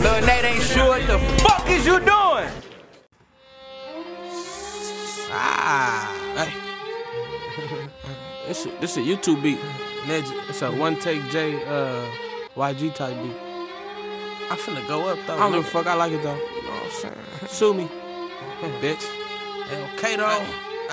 Lil Nate ain't sure what the fuck is you doing? Hey. This a YouTube beat. It's a one take J YG type beat. I finna go up though. I don't give a fuck, I like it though. You know what I'm saying? Sue me, bitch. Okay though.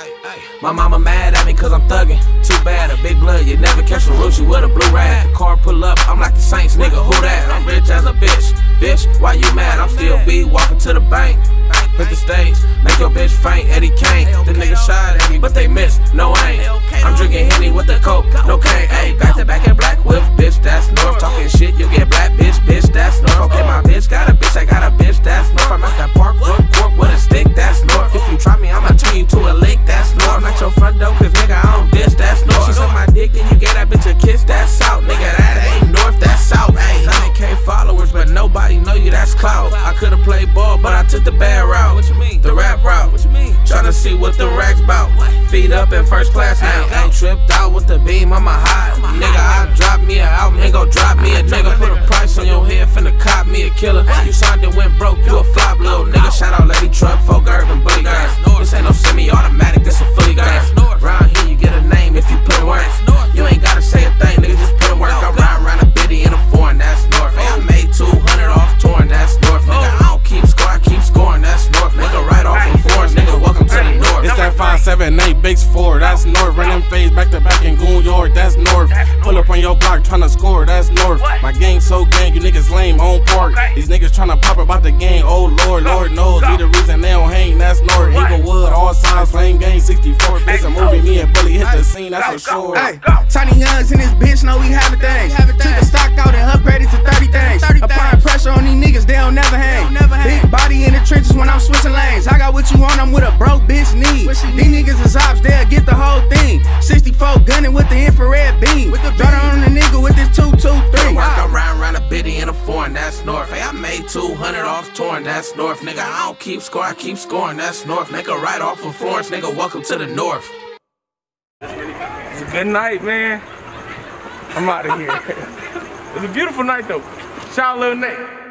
My mama mad at me cause I'm thuggin'. Too bad, a big blood, you never catch a Rucci with a blue rag. The car pull up, I'm like the Saints, nigga, who that? I'm rich as a bitch. Bitch, why you mad? I'm still B, walking to the bank. Hit the stage, make your bitch faint, Eddie Kane. The niggas shot at me, but they missed, no I ain't. I'm drinking Henny with the coke, no cane, ayy. Back to back at Black Whip, bitch, that's North. Talking shit, you get black, bitch, that's North. Okay, my bitch got a bitch, I got a bitch, that's North. I'm at that park, foot court with a stick, that's North. If you try me, I'ma turn you to a lick, that's North. I'm not your front door, cause nigga, I don't dish, that's North. She suck my dick, then you get that bitch a kiss, that's South. Nigga, that ain't North, that's South, ayy. 100K followers, but nobody know you, that's clout. I could've played ball, but I took the bad route. What you mean? The rap route. What you mean? Tryna see what the racks bout. Feet up in first class now. Ain't tripped out with the beam, I'm a high. Nigga, I drop me an album, ain't gon' drop me a nigga. Put a price on your head, finna cop me a killer. You signed and went broke, you a flop, little nigga. Shout out Lady Truck, folk urban bully guys. This ain't no semi-automatic, this a fully guys. Round here you get a name if you put in work. You ain't gotta say a thing, nigga, just put in work. I ride around a bitty in a foreign, that's North. Hey, I made 200 off touring, that's North. Nigga, I don't keep score, I keep scoring, that's North. Nigga, right off in foreigns, nigga, welcome to the North. It's that 578 Bigs 4, that's North. Running phase back to back in Goon Yard, that's North. Pull up on your block tryna score, that's North. My gang so gang, you niggas lame on park. These niggas tryna pop about the gang, oh Lord, Lord knows. Be the reason they don't hang, that's North. Inglewood, all sides, flame gang, 64. It's a movie, me and Bully hit the scene, that's for sure. Hey, Tiny Youngs in this bitch know we having things. Took the stock out and upgraded to 30 things. Applying pressure on these niggas, they don't never hang. Big body in the trenches when I'm switching lanes. I got what you want, I'm with a broke bitch need. These niggas is ops, they'll get the whole thing. 64 gunning with the infrared beam. Daughter on the nigga with this 223. I'm riding around a bitty in a foreign, that's North. Hey, I made 200 off touring, that's North. Nigga, I don't keep score, I keep scoring, that's North. Make a right off of Florence, nigga, welcome to the North. It's a good night, man. I'm out of here. It's a beautiful night though. Shout out Lil Nate.